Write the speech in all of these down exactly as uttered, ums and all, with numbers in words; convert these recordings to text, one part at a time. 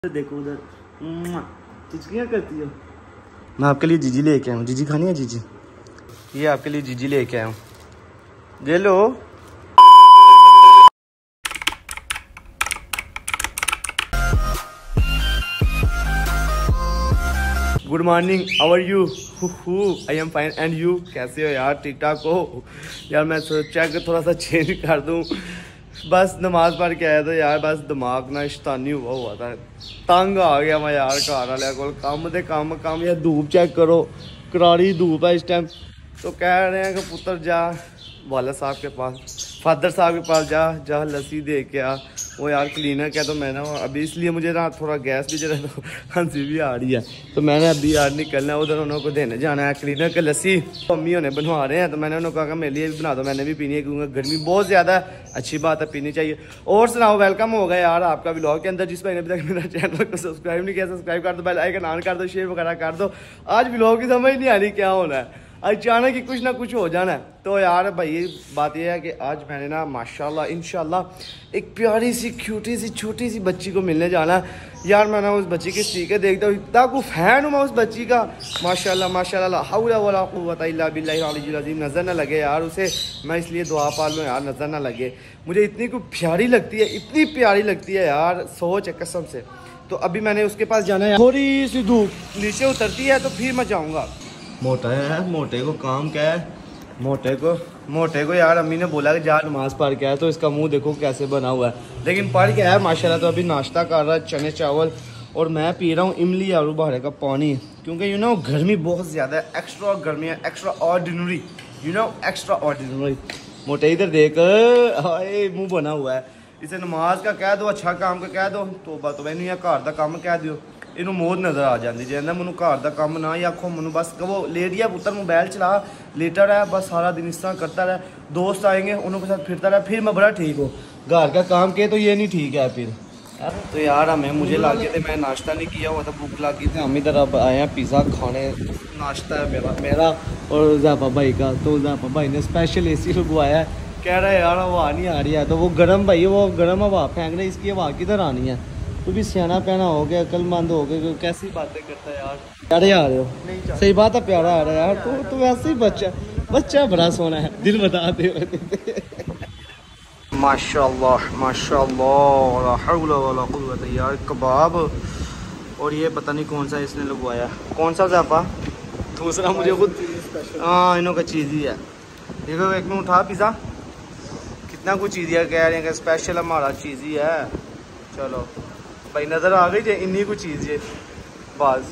देखो उधर चिचकियाँ करती हो। मैं आपके लिए जीजी लेके आया हूँ। जीजी खानी है जीजी? ये आपके लिए जीजी लेके आया हूँ, ले लो। Good morning, how are you? I am fine and you? कैसे हो यार? ठीक ठाक हो यार? मैं सोचा कि थोड़ा सा चेंज कर दूँ, बस नमाज पढ़ के आया था यार, बस दिमाग ना शैतानी हुआ हुआ था, तंग आ गया मैं यार। घर वाले को कम दे कम कम या धूप चेक करो, करारी धूप है इस टाइम। तो कह रहे हैं कि पुत्र जा वाला साहब के पास, फादर साहब के पास जा जा लस्सी दे के आ। वो यार क्लीनर क्या, तो मैं ना अभी इसलिए मुझे ना थोड़ा गैस भी जरा तो हंसी भी आ रही है, तो मैंने अभी यार निकलना है उधर, उन्होंने देने जाना है क्लीनर के लस्सी। मम्मी उन्हें बनवा रहे हैं, तो मैंने उन्होंने कहा कि मेरे लिए भी बना दो, मैंने भी पीनी है क्योंकि गर्मी बहुत ज़्यादा है। अच्छी बात है, पीनी चाहिए। और सुनाओ, वेलकम हो गया यार आपका व्लॉग के अंदर। जिस भाई ने अभी तक मेरा चैनल को सब्सक्राइब नहीं किया, सब्सक्राइब कर दो, बेल आइकन ऑन कर दो, शेयर वगैरह कर दो। आज व्लॉग की समझ नहीं आ रही क्या होना है, अचानक ही कुछ ना कुछ हो जाना है। तो यार भाई बात यह है कि आज मैंने ना माशाल्लाह इंशाल्लाह एक प्यारी सी क्यूटी सी छोटी सी बच्ची को मिलने जाना है यार। मैं ना उस बच्ची के स्टीकर देखता हूँ, इतना को फैन हूँ मैं उस बच्ची का, माशाल्लाह माशाल्लाह, ला हौला वला कुव्वता इल्ला बिल्लाहिल अलिय्यिल अज़ीम। नज़र ना लगे यार उसे, मैं इसलिए दुआ पाल लूँ यार, नज़र ना लगे। मुझे इतनी को प्यारी लगती है, इतनी प्यारी लगती है यार, सोच है कसम से। तो अभी मैंने उसके पास जाना है, थोड़ी सी धूप नीचे उतरती है तो फिर मैं जाऊँगा। मोटा है, मोटे को काम क्या है, मोटे को मोटे को यार अम्मी ने बोला कि जा नमाज पढ़ के आया, तो इसका मुंह देखो कैसे बना हुआ है, लेकिन पढ़ के आया माशाल्लाह। तो अभी नाश्ता कर रहा है चने चावल, और मैं पी रहा हूँ इमली आलू बहारे का पानी, क्योंकि यू नो गर्मी बहुत ज़्यादा है, एक्स्ट्रा गर्मी है, extraordinary, you know extraordinary. मोटे इधर देख, हाय मुँह बना हुआ है। इसे नमाज का कह दो, अच्छा काम का कह दो, तो बात तो मैंने घर का काम कह दो, इनू मौत नज़र आ जाती जे ना मैं घर का काम ना ही आखो, मैं बस कहो लेटिया पुत्र मोबाइल चला लेटा रहा, बस सारा दिन इस तरह करता रहा। दोस्त आएंगे उनके साथ फिरता रहा, फिर मैं बड़ा ठीक हो। घर का काम के तो ये नहीं ठीक है फिर। तो यार हमें मुझे लगे थे, मैं नाश्ता नहीं किया हुआ था, भूख लगी थी, हम इधर अब आए हैं पिज़्ज़ा खाने। नाश्ता है मेरा मेरा और ज़ाफा भाई का। तो ज़ाफा भाई ने स्पेशल ए सी लगवाया है, कह रहा है यार हवा नहीं आ रही है, तो वो गर्म भाई वो गर्म हवा फेंक रहे, इसकी हवा किधर आनी है। तू भी सियाना पैना हो गया, अक्लमंद हो गया, कैसी बातें करता है यार। प्यारे आ रहे हो, सही बात है, प्यारा आ रहा है यार। तू तो वैसे ही बच्चा बच्चा बड़ा सोना है, दिल बता दे। माशाल्लाह माशाल्लाह, ला हौला वला कुव्वता यार। कबाब, और ये पता नहीं कौन सा इसने लगवाया, कौन सा ज़ाफा दूसरा मुझे खुद, हाँ इन्हों का चीज़ ही है। देखो एक में उठा पिज़्ज़ा, कितना कुछ चीज़ है, कह रहे हैं कि स्पेशल हमारा चीज़ ही है। चलो भाई नज़र आ गई जे इन्हीं को चीज़ है बस,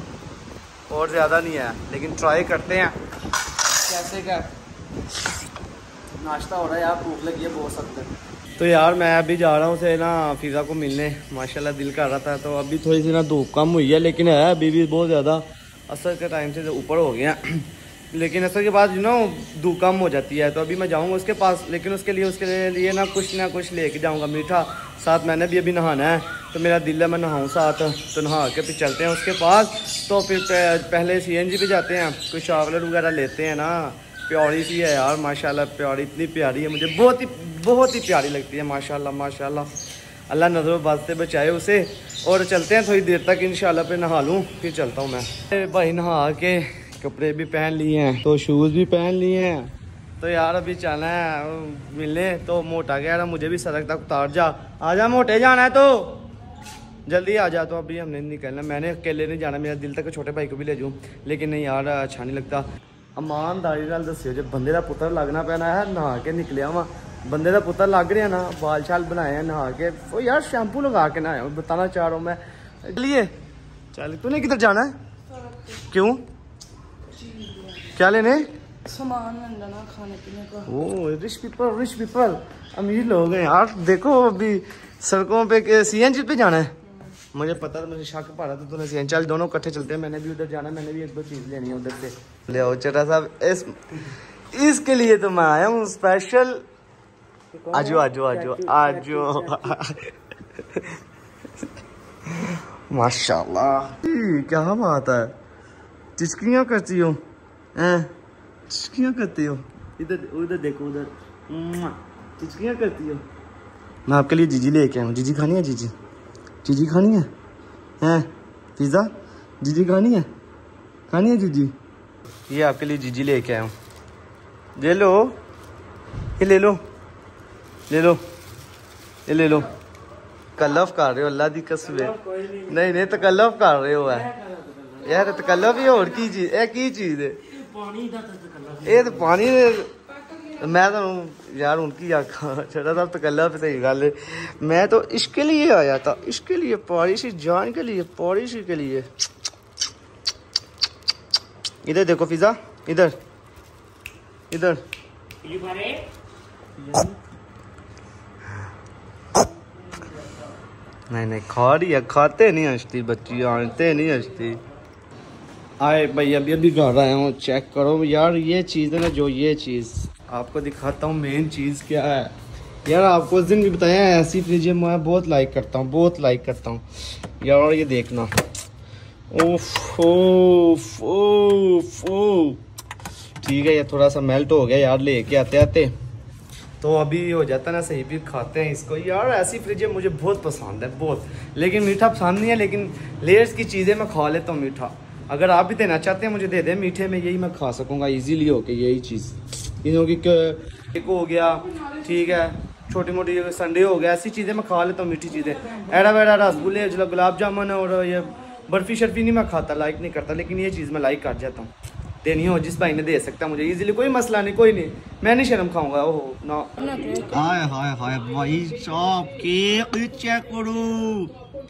और ज़्यादा नहीं है, लेकिन ट्राई करते हैं कैसे क्या। नाश्ता हो रहा है यार, भूख लगी है बहुत सख्त। तो यार मैं अभी जा रहा हूँ से ना फिज़ा को मिलने, माशाल्लाह दिल कर रहा था। तो अभी थोड़ी सी ना धूप कम हुई है, लेकिन है अभी भी बहुत ज़्यादा, असर के टाइम से ऊपर हो गया, लेकिन असर के बाद यू नो धूप कम हो जाती है। तो अभी मैं जाऊँगा उसके पास, लेकिन उसके लिए उसके लिए ना कुछ ना कुछ लेके जाऊँगा मीठा साथ। मैंने भी अभी नहाना है, तो मेरा दिल है मैं नहाऊँ साथ, तो नहा के फिर चलते हैं उसके पास। तो फिर पहले सी एन जी पे जाते हैं, कुछ चॉकलेट वगैरह लेते हैं ना। प्यारी सी है यार माशाल्लाह, प्यारी इतनी प्यारी है, मुझे बहुत ही बहुत ही प्यारी लगती है माशाल्लाह माशाल्लाह। अल्लाह नज़रों बात से बचाए उसे। और चलते हैं थोड़ी देर तक इंशाल्लाह, पे नहा लूँ फिर चलता हूँ मैं। भाई नहा के कपड़े भी पहन लिए हैं, तो शूज़ भी पहन लिए हैं, तो यार अभी चलना है मिलने। तो मोटा कह रहा मुझे भी सड़क तक उतार जा, आजा मोटे जाना है तो जल्दी आ जा। तो अभी हमने निकलना, मैंने अकेले नहीं जाना, मेरा दिल तक छोटे भाई को भी ले जाऊँ, लेकिन नहीं यार अच्छा नहीं लगता। ईमानदारी नाल दस्सिओ, जो बंदे का पुत्र लगना पैना है, नहा के निकलिया वा, बंदे का पुत्र लग रहा ना, बाल शाल बनाए हैं नहा के, वो यार शैम्पू लगा के नहाया, बताना चाह रहा हूँ मैं। चलिए चल, तूने किधर जाना है? क्यों, क्या लेने? सामान लेना खाने पीने का। Oh rich people, rich people, अमीर लोग हैं यार। देखो अभी सड़कों पे सी एन जी पे जाना है, मुझे पता था, मुझे शक पा रहा था तूने सी एन जी। चल दोनों इकट्ठे चलते हैं, मैंने भी उधर जाना, मैंने भी एक दो चीज़ लेनी है उधर से। ले आओ चटा साहब, इस इसके लिए तो मैं आया हूँ स्पेशल। आजो आजो आजो आजो माशाल्लाह क्या बात है, चिचकियाँ करती हो हैं, चिचकियाँ करती हो। इधर उधर देखो, उधर चिचकियाँ करती हो। मैं आपके लिए जीजी लेके आया हूँ। जीजी खानी है जीजी? जीजी खानी है? हैं पिज़्ज़ा जीजी खानी है खानी है जीजी। ये आपके लिए जीजी लेके आया हूँ, ले लो ये ले लो ले लो ये ले लो। तकल्लफ कर रहे हो अल्लाह दी कसम है, नहीं नहीं तकल्लफ कर रहे हो है यार, तकल्लफ ही और की चीज है, की चीज है ये तो पानी मैं तो यार उनकी आखा छड़ा था तकल्लफ सही गल है। मैं तो इसके लिए आया था, इसके लिए पॉलिश जान के लिए पॉलिश के लिए। इधर देखो पिज़्ज़ा, इधर इधर नहीं नहीं खा रही है, खाते नहीं हंसती बच्ची, आते नहीं हंसती। आए भाई अभी अभी घर आया हूँ, चेक करो यार ये चीज़ है ना, जो ये चीज़ आपको दिखाता हूँ मेन चीज़ क्या है यार। आपको उस दिन भी बताया है ऐसी फ्रिज मैं बहुत लाइक करता हूँ, बहुत लाइक करता हूँ यार। और ये देखना ओफ ओफ ओफ ओफ ठीक है, ये थोड़ा सा मेल्ट हो गया यार लेके आते आते, तो अभी हो जाता ना सही, भी खाते हैं इसको यार। ऐसी फ्रिज मुझे बहुत पसंद है बहुत, लेकिन मीठा पसंद नहीं है, लेकिन लेयर्स की चीज़ें मैं खा लेता हूँ मीठा। अगर आप भी देना चाहते हैं मुझे दे दें मीठे में, यही मैं खा सकूँगा ईजीली होके यही चीज़। क्योंकि केक हो गया ठीक है, छोटी मोटी संडे हो गया, ऐसी चीज़ें मैं खा लेता हूँ मीठी चीज़ें। एड़ा वेड़ा रसगुल्ले गुलाब जामुन और ये बर्फ़ी शर्फी नहीं मैं खाता, लाइक नहीं करता, लेकिन ये चीज़ मैं लाइक कर जाता हूँ। देनी हो जिस भाई ने दे सकता मुझे इजीली, कोई मसला नहीं, कोई नहीं, मैं नहीं शर्म खाऊंगा। ओहो ना हाय हाय हाय भाई साहब केक चेक करो,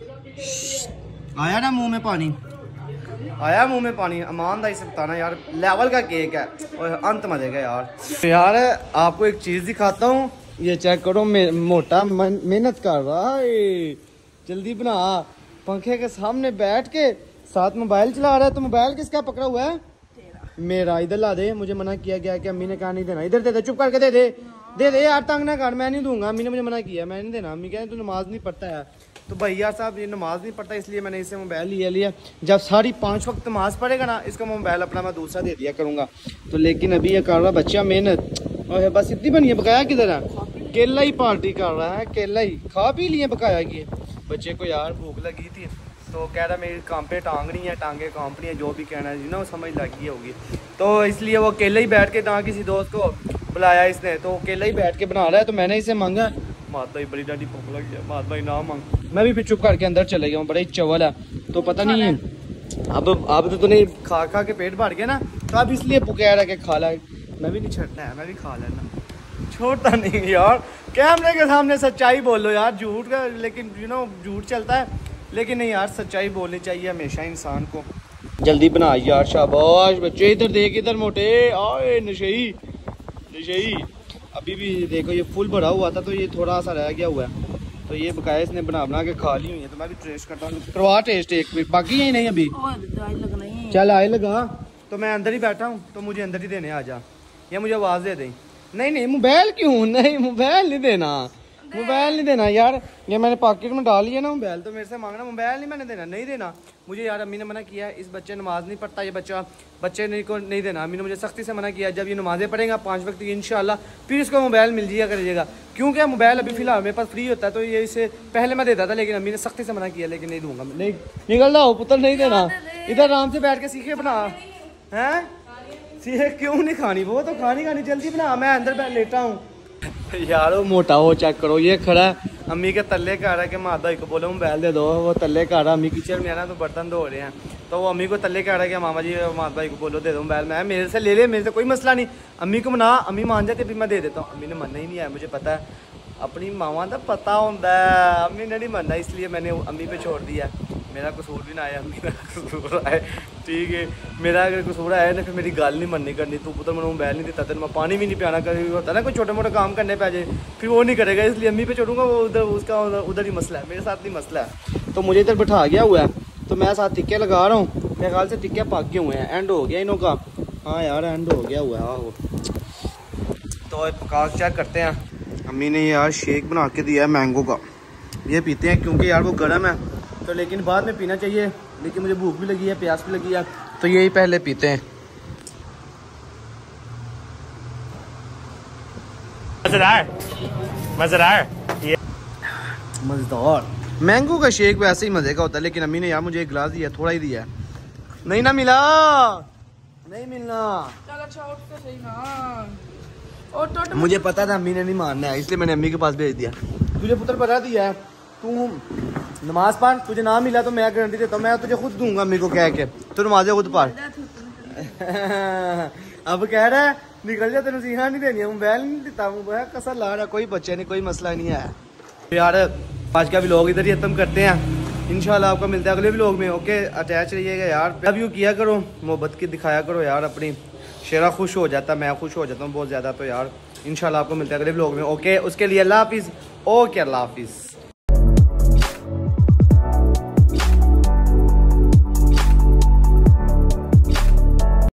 आया ना मुंह में पानी, आया मुंह में पानी। ईमानदारी से बताना यार लेवल का केक है और अंत मजे का यार। यार आपको एक चीज़ दिखाता हूँ, ये चेक करो मोटा मेहनत कर रहा है, जल्दी बना। पंखे के सामने बैठ के साथ मोबाइल चला रहा है, तो मोबाइल किसका पकड़ा हुआ है? मेरा। इधर ला दे, मुझे मना किया गया कि अम्मी ने कहा नहीं देना। इधर दे दे, चुप करके दे दे दे दे यार, तंग ना कर, मैं नहीं दूंगा, अम्मी ने मुझे मना किया, मैं नहीं देना। अम्मी कह तू नमाज नहीं पढ़ता है, तो भैया साहब ये नमाज नहीं पढ़ता इसलिए मैंने इसे मोबाइल लिया लिया। जब सारी पाँच वक्त नमाज पढ़ेगा ना, इसका मोबाइल अपना मैं दूसरा दे दिया करूँगा। तो लेकिन अभी ये कर रहा बच्चा मेहनत, और बस इतनी बनी है, बकाया किधर है? केला ही पार्टी कर रहा है, केला ही खा पी लिए बकाया की। बच्चे को यार भूख लगी थी तो कह रहा मेरी काम पे टांग रही है, टांगे कांप रही है, जो भी कहना है ना वो समझ लगी होगी, तो इसलिए वो अकेले ही बैठ के ना किसी दोस्त को बुलाया इसने, तो अकेले ही बैठ के बना रहा है। तो मैंने इसे मांगा, मात भाई बड़ी डाडी भूख लगी है, मात भाई ना मांग। मैं भी फिर चुप करके अंदर चले गया हूँ, बड़ा ही चवल है, तो पता नहीं है अब अब तो तूने खा खा के पेट भर गया ना, तो अब इसलिए कह रहा है कि खा ला। मैं भी नहीं छटना है, मैं भी खा लेना, छोड़ता नहीं यार। कैमरे के सामने सच्चाई बोलो यार, झूठ का लेकिन यू नो झूठ चलता है, लेकिन नहीं यार सच्चाई बोलनी चाहिए हमेशा इंसान को। जल्दी बना यार, शाबाश बच्चे, इधर देख, इधर मोटे, आए नशेई नशेई। अभी भी देखो ये फुल भरा हुआ था, तो ये थोड़ा सा रह गया हुआ है, तो ये बकाया इसने बना बना के खा ली हुई है। तो मैं भी टेस्ट करता हूँ, करवा टेस्ट एक भी, बाकी है नहीं अभी। चल आए लगा, तो मैं अंदर ही बैठा हूँ, तो मुझे अंदर ही देने आ जा, या मुझे आवाज़ दे दें। नहीं नहीं मोबाइल क्यों, नहीं मोबाइल नहीं देना, मोबाइल नहीं देना यार, ये मैंने पॉकेट में डाल लिया ना मोबाइल, तो मेरे से मांगना मोबाइल नहीं मैंने देना, नहीं देना मुझे यार। अम्मी ने मना किया है, इस बच्चे नमाज नहीं पढ़ता, ये बच्चा बच्चे नहीं को नहीं देना। अम्मी ने मुझे सख्ती से मना किया, जब ये नमाजें पढ़ेगा पाँच वक्त की इंशाल्लाह, फिर इसको मोबाइल मिल जाएगा करिएगा, क्योंकि मोबाइल अभी फिलहाल मेरे पास फ्री होता है, तो ये इसे पहले मैं देता था, लेकिन अम्मी ने सख्ती से मना किया, लेकिन नहीं दूंगा, नहीं निकल रहा हो पुत्र, नहीं देना। इधर आराम से बैठ के सीखे बना है, सीखे क्यों नहीं खानी, वो तो खानी खानी, जल्दी बना, मैं अंदर बैठ लेटा हूँ यार। वो मोटा हो चेक करो, ये खड़ा है अम्मी के तल्ले का रहा है कि माता भाई को बोलो मोबाइल दे दो, वो तल्ले का रहा, अम्मी किचन में है ना, तो बर्तन धो रहे हैं, तो वो अम्मी को तल्ले का रहा है कि मामा जी माता भाई को बोलो दे दो मोबाइल। मैं मेरे से ले ले, मेरे से कोई मसला नहीं, अम्मी को मना, अम्मी मान जाती फिर मैं दे देता हूँ। अम्मी ने मानना ही नहीं है, मुझे पता है, अपनी मामा का पता होता है, अम्मी ने नहीं मानना, इसलिए मैंने अम्मी पे छोड़ दिया। मेरा कसूर भी ना आया, अम्मी का कसूर आए, ठीक है, मेरा अगर कसूर आया ना, फिर मेरी गल नहीं मननी करनी, तू पुत्र मैंने मोबाइल नहीं देता, तेरे मैं पानी भी नहीं पियाना, कभी होता ना कोई छोटे मोटे काम करने पे आ जाए, फिर वो नहीं करेगा, इसलिए अम्मी पे छोड़ूंगा, वो उधर उसका उधर ही मसला है, मेरे साथ नहीं मसला है। तो मुझे इधर बैठा गया हुआ है, तो मैं साथ टिक्के लगा रहा हूँ, मेरे ख्याल से टिक्के पक गए हुए हैं, एंड हो गया इनों का। हाँ यार एंड हो गया हुआ है, आहो। तो पका चेक करते हैं। अम्मी ने यार शेक बना के दिया है मैंगो का, ये पीते हैं क्योंकि यार वो गर्म है, तो लेकिन बाद में पीना चाहिए, लेकिन मुझे भूख भी लगी है, प्यास भी लगी है, तो यही पहले पीते हैं। मजेदार मजेदार ये मजेदार मैंगो का शेक वैसे ही मजे का होता है, लेकिन अम्मी ने यार मुझे एक गिलास दिया, थोड़ा ही दिया। नहीं ना मिला, नहीं मिलना। चल अच्छा उठ तो सही ना। और तो मुझे पता था अम्मी ने नहीं मानना है, इसलिए मैंने अम्मी के पास भेज दिया। तुझे पुत्र पता दिया है, तू नमाज पढ़, तुझे ना मिला तो मैं गारंटी देता हूँ, मैं तुझे खुद दूंगा अम्मी को कह के, तू नमाज़ें खुद पढ़। अब कह रहा है निकल जा, तेन सीहा नहीं देनी, मोबाइल नहीं देता, मोबाइल कसर ला रहा, कोई बच्चे नहीं, कोई मसला नहीं है यार। आज का व्लॉग इधर ही खत्म करते हैं, इंशाल्लाह आपको मिलता है अगले व्लॉग में। ओके, अटैच रहिएगा यार, अब यूँ किया करो, मोहब्बत की दिखाया करो यार अपनी। शेरा खुश हो जाता, मैं खुश हो जाता हूँ बहुत ज़्यादा, तो यार इंशाल्लाह आपको मिलता है अगले व्लॉग में। ओके, उसके लिए अल्लाह हाफिज़। ओके, अल्लाह हाफिज़।